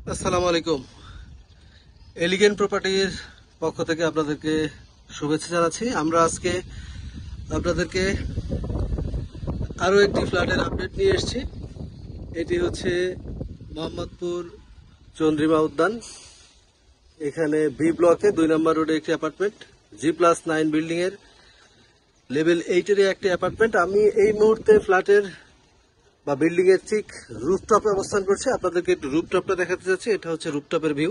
আসসালামু আলাইকুম। এলিগেন্ট প্রপার্টির পক্ষ থেকে আপনাদেরকে শুভেচ্ছা জানাচ্ছি। আমরা আজকে আপনাদেরকে আরো একটি ফ্ল্যাটের আপডেট নিয়ে এসেছি। এটি হচ্ছে মোহাম্মদপুর চন্দ্রিমা উদ্যান। এখানে বি ব্লকে 2 নম্বর রোডে একটি অ্যাপার্টমেন্ট, G+9 বিল্ডিং এর লেভেল 8 একটি অ্যাপার্টমেন্ট। আমি এই মুহূর্তে ফ্ল্যাটের বা বিল্ডিং এর ঠিক রুফটপে অবস্থান করছি। আপনাদেরকে একটু রুফটপটা দেখাতে যাচ্ছি। এটা হচ্ছে রুফটপের ভিউ।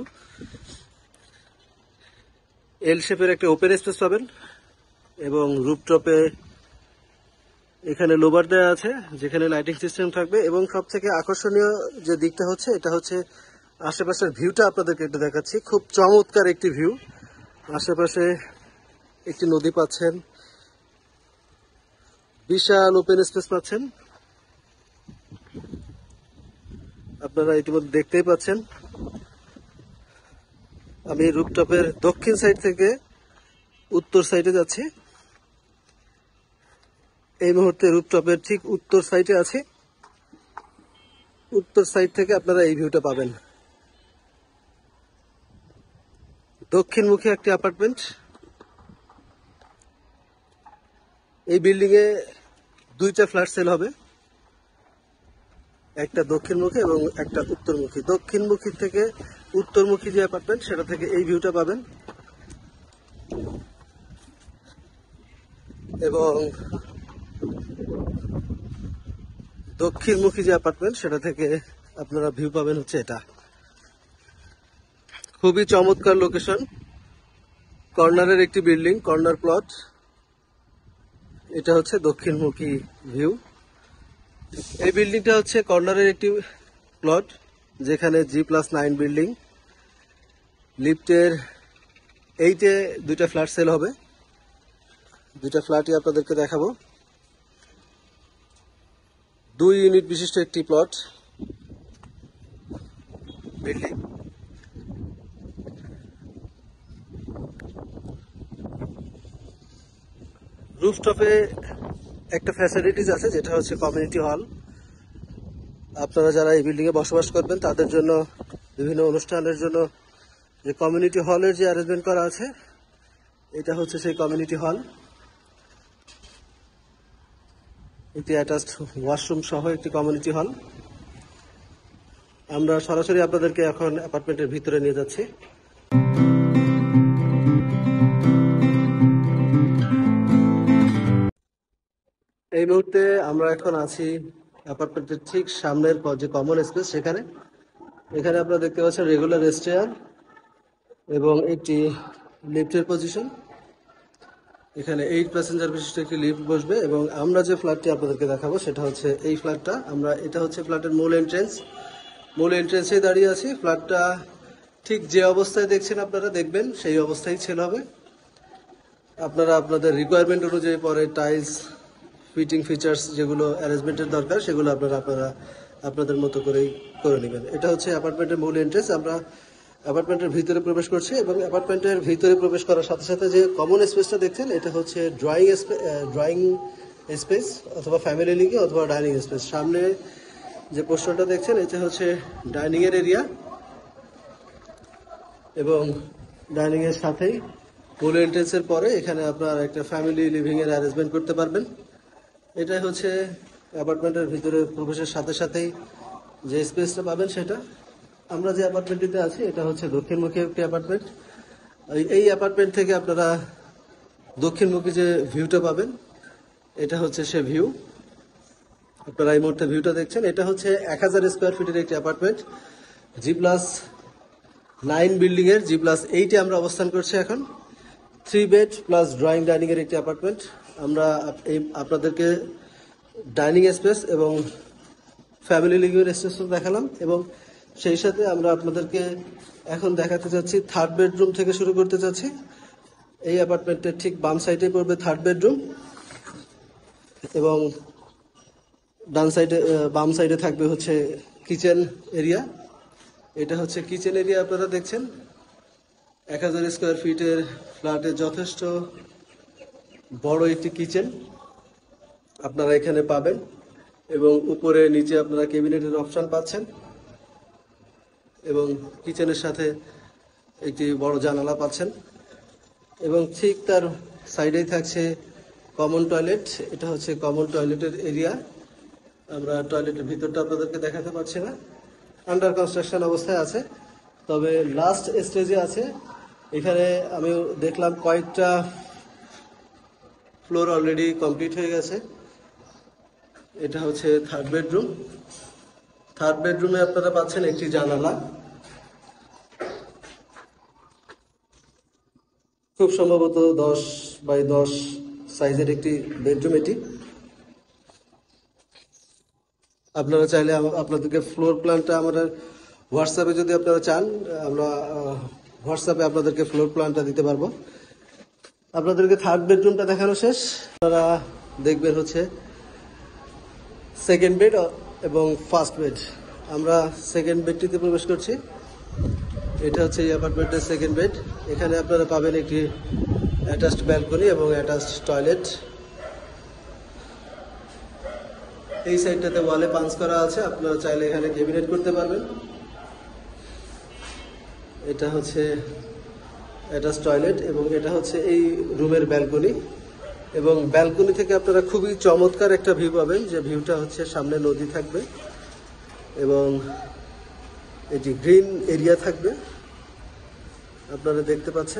এল শেপের একটা ওপেন স্পেস পাবেন এবং রুফটপে এখানে লোবার দেওয়া আছে যেখানে লাইটিং সিস্টেম থাকবে। এবং সব থেকে আকর্ষণীয় যে দিকটা হচ্ছে এটা হচ্ছে আশেপাশের ভিউটা আপনাদেরকে একটু দেখাচ্ছি। খুব চমৎকার একটি ভিউ। আশেপাশে একটি নদী পাচ্ছেন, বিশাল ওপেন স্পেস পাচ্ছেন, আপনারা ইতিমধ্যে দেখতেই পাচ্ছেন। আমি রুফটপের দক্ষিণ সাইড থেকে উত্তর সাইডে যাচ্ছি। এই মুহূর্তে রুফটপের ঠিক উত্তর সাইডে আছি। উত্তর সাইড থেকে আপনারা এই ভিউটা পাবেন। দক্ষিণমুখী একটি অ্যাপার্টমেন্ট। এই বিল্ডিং এ 2টা ফ্ল্যাট সেল হবে, একটা দক্ষিণমুখী এবং একটা উত্তরমুখী। দক্ষিণমুখী থেকে উত্তরমুখী যে অ্যাপার্টমেন্ট সেটা থেকে এই ভিউটা পাবেন এবং দক্ষিণমুখী যে অ্যাপার্টমেন্ট সেটা থেকে আপনারা ভিউ পাবেন হচ্ছে এটা। খুবই চমৎকার লোকেশন, কর্নারের একটি বিল্ডিং, কর্নার প্লট। এটা হচ্ছে দক্ষিণমুখী ভিউ। এই বিল্ডিংটা হচ্ছে কর্নারের একটি প্লট যেখানে G+9 বিল্ডিং, লিফটের 8-এ 2টা ফ্ল্যাট সেল হবে। 2টা ফ্ল্যাটই আপনাদেরকে দেখাবো। 2 ইউনিট বিশিষ্ট একটি প্লট বিল্ডিং। রুফটপে একটা ফ্যাসিলিটিস আছে যেটা হচ্ছে কমিউনিটি হল। আপনারা যারা এই বিল্ডিং এ বসবাস করবেন তাদের জন্য বিভিন্ন অনুষ্ঠানের জন্য যে কমিউনিটি হলের যে অ্যারেঞ্জমেন্ট করা আছে এটা হচ্ছে সেই কমিউনিটি হল। একটি অ্যাটাচড ওয়াশরুম সহ একটি কমিউনিটি হল। আমরা সরাসরি আপনাদেরকে এখন অ্যাপার্টমেন্টের ভিতরে নিয়ে যাচ্ছি। এই মুহূর্তে আমরা এখন আছি অ্যাপার্টমেন্টের ঠিক সামনের যে কমন স্পেস সেখানে। এখানে আপনারা দেখতে পাচ্ছেন রেগুলার স্টেয়ার এবং একটি লিফটের পজিশন। এখানে 8 প্যাসেঞ্জার বিশিষ্ট একটি লিফট বসবে এবং আমরা যে ফ্ল্যাটটি আপনাদেরকে দেখাবো সেটা হচ্ছে এই ফ্ল্যাটটা। এটা হচ্ছে ফ্ল্যাটের মূল এন্ট্রেন্স। মূল এন্ট্রেন্সে দাঁড়িয়ে আছি। ফ্ল্যাটটা ঠিক যে অবস্থায় দেখছেন আপনারা দেখবেন সেই অবস্থায় সেল হবে। আপনারা আপনাদের রিকোয়ারমেন্ট অনুযায়ী পরে টাইলস ফিটিং ফিচার্স যেগুলো অ্যারেঞ্জমেন্টের দরকার সেগুলো আপনারা আপনাদের মতো করেই করে নেবেন। এটা হচ্ছে অ্যাপার্টমেন্টের মূল এন্ট্রেন্স। আমরা অ্যাপার্টমেন্টের ভিতরে প্রবেশ করছি এবং অ্যাপার্টমেন্টের ভিতরে প্রবেশ করার সাথে সাথে যে কমন স্পেসটা দেখছেন এটা হচ্ছে ড্রয়িং স্পেস অথবা ফ্যামিলি লিভিং অথবা ডাইনিং স্পেস। সামনে যে পোর্শনটা দেখছেন এটা হচ্ছে ডাইনিং এর এরিয়া এবং ডাইনিং এর সাথেই মূল এন্ট্রেন্সের পরে এখানে আপনার একটা ফ্যামিলি লিভিং এর অ্যারেঞ্জমেন্ট করতে পারবেন। এটাই হচ্ছে অ্যাপার্টমেন্টের ভিতরে প্রবেশের সাথে সাথেই যে স্পেসটা পাবেন সেটা। আমরা যে অ্যাপার্টমেন্টটিতে আছি এটা হচ্ছে দক্ষিণমুখী একটি অ্যাপার্টমেন্ট। এই অ্যাপার্টমেন্ট থেকে আপনারা দক্ষিণমুখী যে ভিউটা পাবেন এটা হচ্ছে সে ভিউ। আপনারা এই মুহূর্তে ভিউটা দেখছেন। এটা হচ্ছে 1000 স্কোয়ার ফিটের একটি অ্যাপার্টমেন্ট, G+9 বিল্ডিং এর G+8-এ আমরা অবস্থান করছি এখন। 3 বেড প্লাস ড্রয়িং ডাইনিং এর একটি অ্যাপার্টমেন্ট। আমরা আপনাদেরকে ডাইনিং স্পেস এবং ফ্যামিলি লিভিং স্পেসও দেখালাম এবং সেই সাথে আমরা আপনাদেরকে এখন দেখাতে যাচ্ছি থার্ড বেডরুম থেকে শুরু করতে যাচ্ছি। এই অ্যাপার্টমেন্টের ঠিক বাম সাইডে পড়বে থার্ড বেডরুম এবং বাম সাইডে থাকবে হচ্ছে কিচেন এরিয়া। এটা হচ্ছে কিচেন এরিয়া। আপনারা দেখছেন 1000 স্কোয়ার ফিটের ফ্ল্যাটে যথেষ্ট বড় একটি কিচেন আপনারা এখানে পাবেন এবং উপরে নিচে আপনারা ক্যাবিনেটের অপশন পাচ্ছেন। এবং কিচেনের সাথে একটি বড় জানালা পাচ্ছেন এবং ঠিক তার সাইডেই থাকছে কমন টয়লেট। এটা হচ্ছে কমন টয়লেটের এরিয়া। আমরা টয়লেটের ভিতরটা আপনাদেরকে দেখাতে পারছি না, আন্ডার কনস্ট্রাকশন অবস্থায় আছে, তবে লাস্ট স্টেজে আছে। এখানে আমি দেখলাম কয়েকটা ফ্লোর অলরেডি কমপ্লিট হয়ে গেছে। এটা হচ্ছে থার্ড বেডরুম। থার্ড বেডরুমে আপনারা পাচ্ছেন একটি জানালা, খুব সম্ভবত 10x10 সাইজের একটি বেডরুম এটি। আপনারা চাইলে আপনাদেরকে ফ্লোর প্ল্যানটা আমরা হোয়াটসঅ্যাপে, যদি আপনারা চান আমরা হোয়াটসঅ্যাপে আপনাদেরকে ফ্লোর প্ল্যানটা দিতে পারবো। আপনাদেরকে থার্ড বেডরুমটা দেখানো শেষ। আপনারা দেখবেন হচ্ছে সেকেন্ড বেড এবং ফার্স্ট বেড। আমরা সেকেন্ড বেডটিতে প্রবেশ করছি। এটা হচ্ছে এই অ্যাপার্টমেন্টের সেকেন্ড বেড। এখানে আপনারা পাবেন একটি অ্যাটাচড ব্যালকনি এবং অ্যাটাচড টয়লেট। এই সাইডটাতে ওয়ালে পাঞ্চ করা আছে, আপনারা চাইলে এখানে ক্যাবিনেট করতে পারবেন। এটা হচ্ছে অ্যাটাচড টয়লেট এবং এটা হচ্ছে এই রুমের ব্যালকনি। এবং ব্যালকনি থেকে আপনারা খুবই চমৎকার একটা ভিউ পাবেন, যে ভিউটা হচ্ছে সামনে নদী থাকবে এবং এটি গ্রিন এরিয়া থাকবে, আপনারা দেখতে পাচ্ছেন।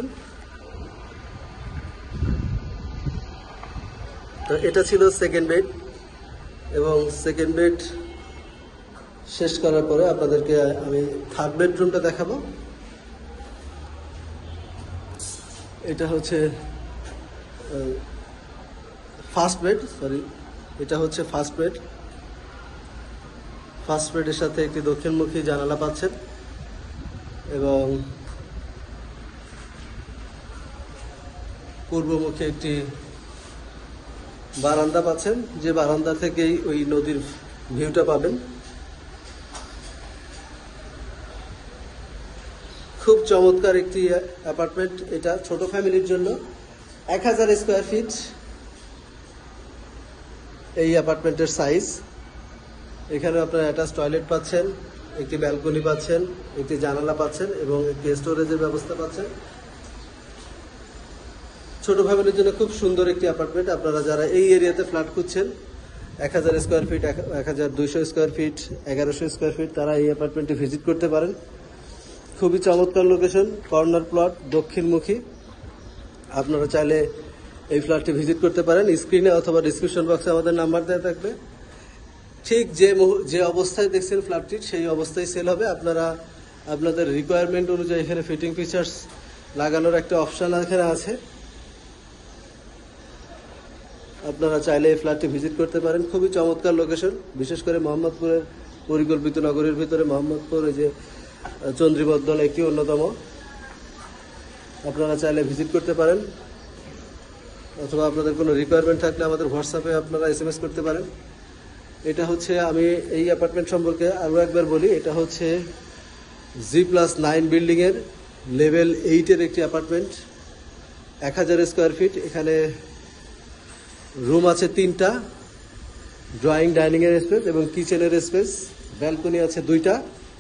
তো এটা ছিল সেকেন্ড বেড এবং সেকেন্ড বেড শেষ করার পরে আপনাদেরকে আমি থার্ড বেডরুমটা দেখাবো। এটা হচ্ছে ফার্স্ট বেড, এটা হচ্ছে ফার্স্ট বেড। ফার্স্ট বেডের সাথে একটি দক্ষিণমুখী জানালা পাচ্ছেন এবং পূর্বমুখী একটি বারান্দা পাচ্ছেন, যে বারান্দা থেকেই ওই নদীর ভিউটা পাবেন। খুব চমৎকার একটি অ্যাপার্টমেন্ট। এটা ছোট ফ্যামিলির জন্য 1000 স্কোয়ার ফিট এই অ্যাপার্টমেন্টের সাইজ। এখানে আপনারা অ্যাটাচ টয়লেট পাচ্ছেন, একটি ব্যালকনি পাচ্ছেন, একটি জানালা পাচ্ছেন এবং একটি স্টোরেজের ব্যবস্থা পাচ্ছেন। ছোট ফ্যামিলির জন্য খুব সুন্দর একটি অ্যাপার্টমেন্ট। আপনারা যারা এই এরিয়াতে ফ্ল্যাট খুঁজছেন 1000 square feet, 1200 square feet, 1100 square feet, তারা এই অ্যাপার্টমেন্টটি ভিজিট করতে পারেন। খুবই চমৎকার লোকেশন, কর্নার প্লট, দক্ষিণমুখী। আপনারা চাইলে এই ফ্ল্যাটটি ভিজিট করতে পারেন। স্ক্রিনে অথবা ডিসক্রিপশন বক্সে আমাদের নাম্বার দেওয়া থাকবে। ঠিক যে অবস্থায় দেখছেন ফ্ল্যাটটি সেই অবস্থায় সেল হবে। আপনারা আপনাদের রিকোয়ারমেন্ট অনুযায়ী এখানে ফিটিং ফিচার্স লাগানোর একটা অপশন এখানে আছে, আপনারা চাইলে এই ফ্ল্যাটটি ভিজিট করতে পারেন। খুবই চমৎকার লোকেশন, বিশেষ করে মোহাম্মদপুরের পরিকল্পিত নগরীর ভিতরে মোহাম্মদপুর এই যে চন্দ্রিবদ্দল একটি অন্যতম। আপনারা চাইলে ভিজিট করতে পারেন অথবা আপনাদের কোনো রিকোয়ারমেন্ট থাকলে আমাদের হোয়াটসঅ্যাপে আপনারা SMS করতে পারেন। এটা হচ্ছে, আমি এই অ্যাপার্টমেন্ট সম্পর্কে আরও একবার বলি, এটা হচ্ছে G+9 বিল্ডিংয়ের লেভেল 8-এর একটি অ্যাপার্টমেন্ট, 1000 স্কোয়ার ফিট। এখানে রুম আছে 3টা, ড্রয়িং ডাইনিংয়ের স্পেস এবং কিচেনের স্পেস, ব্যালকনি আছে 2টা,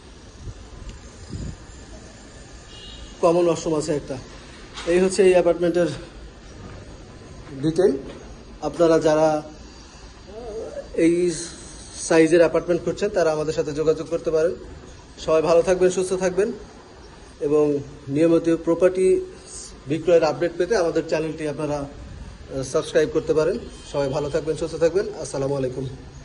কমন ওয়াশরুম আছে একটা। এই হচ্ছে এই অ্যাপার্টমেন্টের ডিটেল। আপনারা যারা এই সাইজের অ্যাপার্টমেন্ট করছেন তারা আমাদের সাথে যোগাযোগ করতে পারেন। সবাই ভালো থাকবেন, সুস্থ থাকবেন এবং নিয়মিত প্রপার্টি বিক্রয়ের আপডেট পেতে আমাদের চ্যানেলটি আপনারা সাবস্ক্রাইব করতে পারেন। সবাই ভালো থাকবেন, সুস্থ থাকবেন। আসসালামু আলাইকুম।